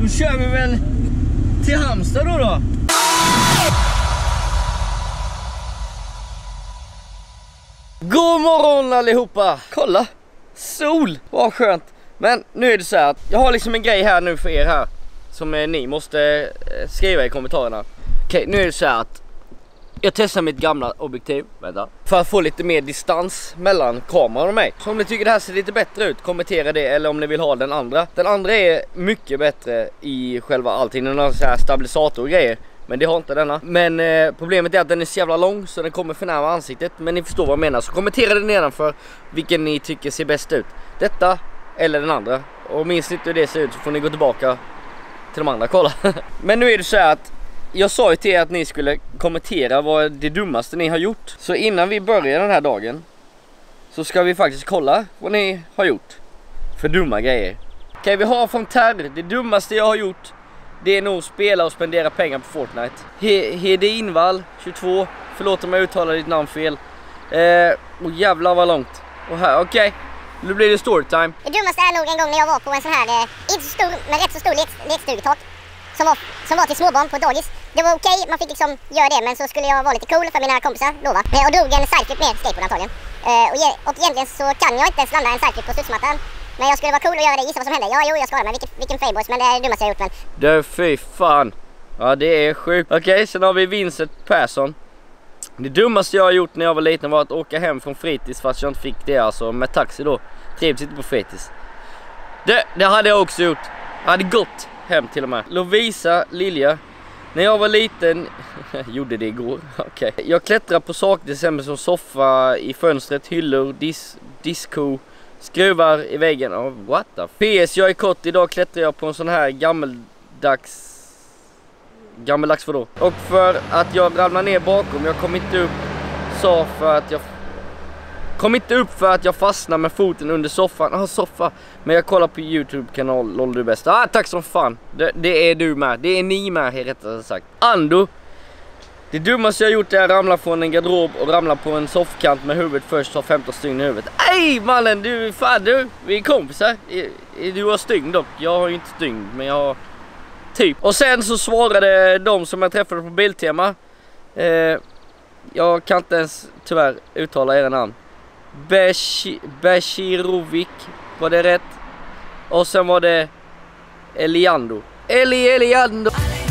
då kör vi väl till Halmstad då. God morgon allihopa! Kolla! Sol! Vad skönt! Men nu är det så här att jag har liksom en grej här nu för er här som ni måste skriva i kommentarerna. Okej, nu är det så här att jag testar mitt gamla objektiv, vänta, för att få lite mer distans mellan kameran och mig. Så om ni tycker det här ser lite bättre ut, kommentera det, eller om ni vill ha den andra. Den andra är mycket bättre i själva allting, den har så här stabilisator och grejer. Men det har inte denna. Men problemet är att den är så jävla lång så den kommer för nära ansiktet. Men ni förstår vad jag menar, så kommentera det nedanför vilken ni tycker ser bäst ut. Detta eller den andra. Och minst inte hur det ser ut så får ni gå tillbaka till de andra, kolla. Men nu är det så här att jag sa ju till er att ni skulle kommentera vad det dummaste ni har gjort. Så innan vi börjar den här dagen så ska vi faktiskt kolla vad ni har gjort för dumma grejer. Okej, vi har från Terr. Det dummaste jag har gjort, det är nog spela och spendera pengar på Fortnite. Hede Invall 22. Förlåt om jag uttalar ditt namn fel. Och jävlar vad långt. Och här, okej. Nu blir det storytime. Det dummaste är nog en gång när jag var på en sån här, inte så stor, men rätt så stor lekstugetak. Som var till småbarn på dagis. Det var okej, man fick liksom göra det, men så skulle jag vara lite cool för mina kompisar då, va? Och drog en sideflip med skateboard antagligen. Och egentligen så kan jag inte ens landa en sideflip på studsmattan. Men jag skulle vara cool och göra det, gissa vad som hände. Ja, jo, jag ska vara med, vilken failboys, men det är det dummaste jag gjort. Men det fy fan. Ja, det är sjukt. Okej, sen har vi Vincent Persson. Det dummaste jag har gjort när jag var liten var att åka hem från fritids, fast jag inte fick det, alltså med taxi då. Trivs inte på fritids. Det hade jag också gjort. Jag hade gått hem till och med. Lovisa Lilja. När jag var liten gjorde det igår. Okej. Jag klättrar på saker till exempel som soffa i fönstret, hyllor, disco, skruvar i väggen. Oh, what the PS, jag är kort. Idag klättrar jag på en sån här gammeldags vadå? Och för att jag ramlar ner bakom, jag kom inte upp för att jag fastnar med foten under soffan. Soffa. Men jag kollar på YouTube-kanal LOL du bäst. Tack som fan. Det är du med. Det är ni med, rättare sagt. Ando. Det dummaste jag gjort är att ramla från en garderob och ramla på en soffkant med huvudet först, har 15 stygn i huvudet. Ej mannen, vi är kompisar. Du har stygn dock. Jag har ju inte stygn, men jag har typ. Och sen så svarade de som jag träffade på Biltema. Jag kan inte ens tyvärr uttala era namn. Beshirovic, var det rätt? Och sen var det Eliando. Eliando.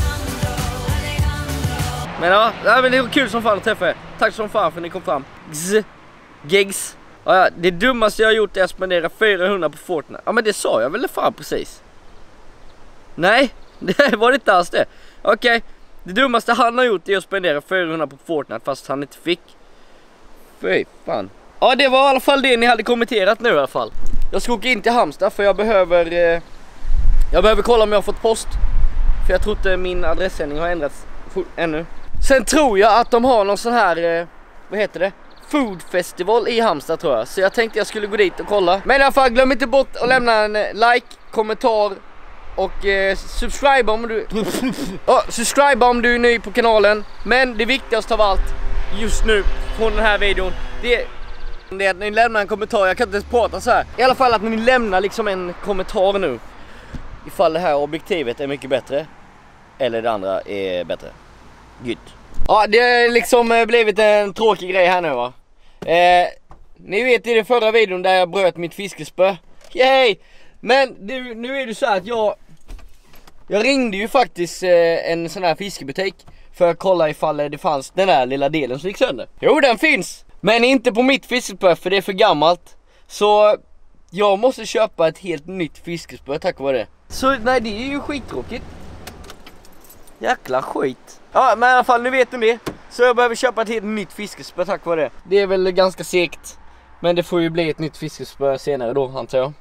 Men ja, men det var kul som fan att träffa er. Tack som fan för att ni kom fram. Gigs. Ja, det dummaste jag har gjort är att spendera 400 på Fortnite. Ja, men det sa jag väl fan precis. Nej, det var inte alls det. Okej, det dummaste han har gjort är att spendera 400 på Fortnite fast han inte fick. Fy fan. Ja, det var i alla fall det ni hade kommenterat nu i alla fall. Jag ska åka in till Halmstad för jag behöver kolla om jag har fått post. För jag tror inte min adressändring har ändrats ännu. Sen tror jag att de har någon sån här, vad heter det? Food festival i Halmstad tror jag. Så jag tänkte jag skulle gå dit och kolla. Men i alla fall, glöm inte bort att lämna en like, kommentar och subscribe om du subscribe om du är ny på kanalen. Men det viktigaste av allt just nu från den här videon, det är att ni lämnar en kommentar. Jag kan inte ens prata så här. I alla fall att ni lämnar liksom en kommentar nu ifall det här objektivet är mycket bättre eller det andra är bättre. Gud. Ja, det har liksom blivit en tråkig grej här nu, va. Ni vet i den förra videon där jag bröt mitt fiskespö. Yay! Men nu är det så här att jag ringde ju faktiskt en sån här fiskebutik för att kolla ifall det fanns den där lilla delen som gick sönder. Jo, den finns! Men inte på mitt fiskespö för det är för gammalt. Så jag måste köpa ett helt nytt fiskespö tack vare det. Så nej, det är ju skittråkigt. Jäkla skit. Ja, men i alla fall, nu vet ni det. Så jag behöver köpa ett helt nytt fiskespö tack vare det. Det är väl ganska segt. Men det får ju bli ett nytt fiskespö senare då, antar jag.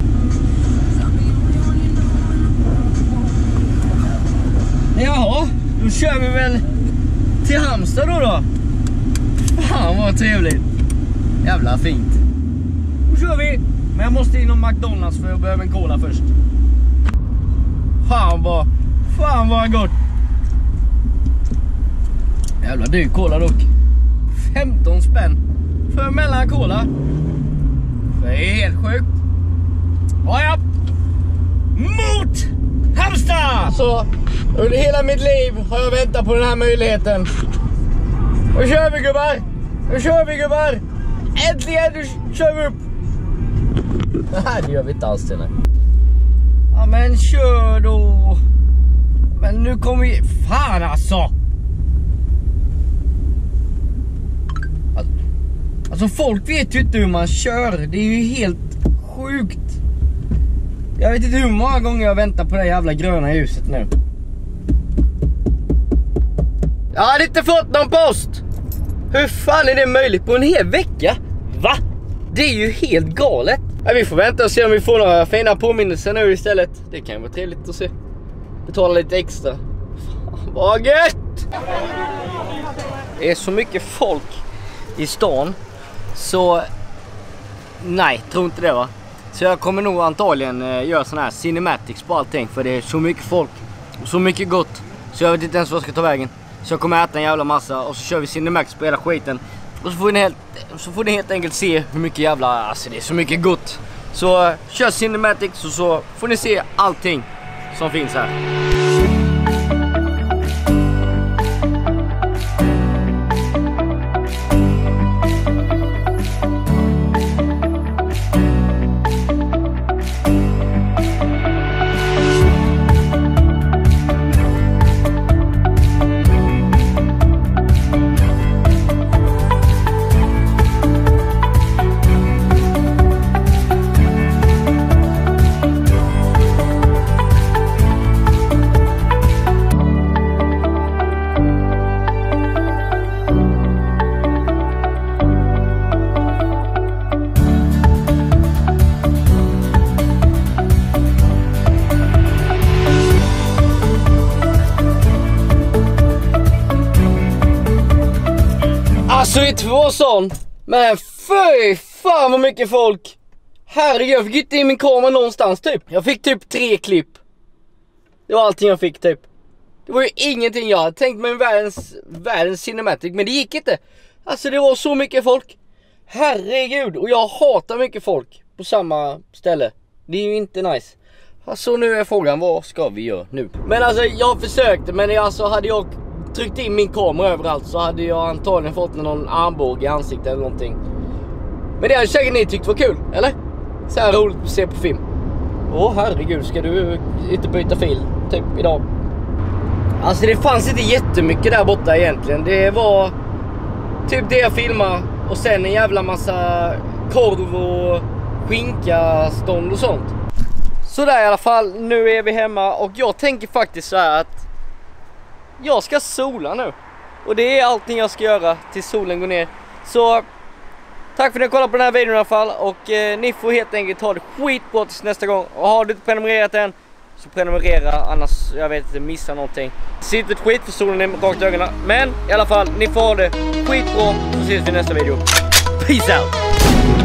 Jaha, då kör vi väl till Halmstad då. Fan vad trevligt. Jävla fint. Då kör vi. Men jag måste in om McDonalds för jag behöver en cola först. Fan vad gott. Jävla dyr cola dock. 15 spänn för mellan cola. Det är helt sjukt. Ja. Mot Halmstad! Så under hela mitt liv har jag väntat på den här möjligheten. Nu kör vi gubbar! Nu kör vi gubbar! Äntligen, nu kör vi upp! Nej, det gör vi inte alls till nu. Ja men kör då! Men nu kommer vi... Fan alltså! Alltså folk vet ju inte hur man kör. Det är ju helt sjukt. Jag vet inte hur många gånger jag väntar på det jävla gröna ljuset nu. Jag hade inte fått någon post. Hur fan är det möjligt på en hel vecka? Va? Det är ju helt galet. Ja, vi får vänta och se om vi får några fina påminnelser nu istället. Det kan vara trevligt att se. Betala lite extra. Fan, vad gött! Det är så mycket folk i stan. Så nej, tror inte det va. Så jag kommer nog antagligen göra sån här cinematics på allting. För det är så mycket folk och så mycket gott. Så jag vet inte ens vad jag ska ta vägen. Så jag kommer äta en jävla massa och så kör vi cinematics på hela skiten. Och så får ni helt enkelt se hur mycket jävla, alltså det är så mycket gott. Så kör cinematics och så får ni se allting som finns här. Alltså det är två sån. Men fy fan vad mycket folk. Herregud, jag fick inte in min kamera någonstans typ. Jag fick typ 3 klipp. Det var allting jag fick typ. Det var ju ingenting jag hade tänkt mig världens cinematic. Men det gick inte. Alltså det var så mycket folk. Herregud, och jag hatar mycket folk på samma ställe. Det är ju inte nice. Alltså nu är frågan, vad ska vi göra nu? Men alltså jag försökte, men alltså hade jag tryckt in min kamera överallt så hade jag antagligen fått någon armbåge i ansiktet eller någonting. Men det hade säkert ni tyckt var kul, eller? Så här roligt att se på film. Åh herregud, ska du inte byta fil typ idag? Alltså det fanns inte jättemycket där borta egentligen. Det var typ det jag filmade och sen en jävla massa korv och skinkastånd och sånt. Så där i alla fall, nu är vi hemma och jag tänker faktiskt så här att jag ska sola nu. Och det är allting jag ska göra tills solen går ner. Så tack för att ni kollade på den här videon i alla fall. Och ni får helt enkelt ha det skitbra tills nästa gång. Och har du inte prenumererat än så prenumerera, annars jag vet inte, missa någonting. Se inte ett skit för solen är rakt i ögonen. Men i alla fall, ni får ha det skitbra. Så ses vi i nästa video. Peace out!